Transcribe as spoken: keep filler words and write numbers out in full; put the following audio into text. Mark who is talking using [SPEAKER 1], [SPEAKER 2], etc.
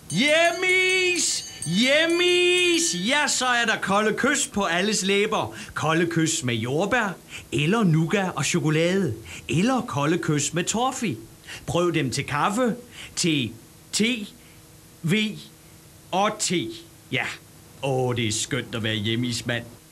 [SPEAKER 1] Hjem-I S! Hjem-I S! Ja, så er der kolde kys på alles læber. Kolde kys med jordbær, eller nougat og chokolade. Eller kolde kys med toffee. Prøv dem til kaffe, til te, V og te. Ja, åh, det er skønt at være hjemme-is, mand.